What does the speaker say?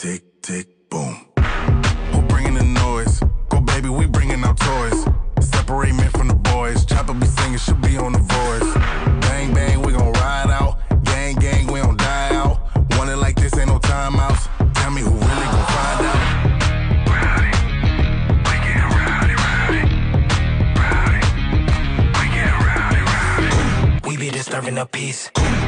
tick, tick, boom. Who bringing the noise? Go baby, we bringing our toys. Separate men from the boys. Chopper be singing, she'll be on the voice. Bang, bang, we gon' ride out. Gang, gang, we don't die out. Want it like this, ain't no timeouts. Tell me who really gon' find out. Rowdy, we get rowdy, rowdy. Rowdy, we get rowdy, rowdy. We be disturbing the peace.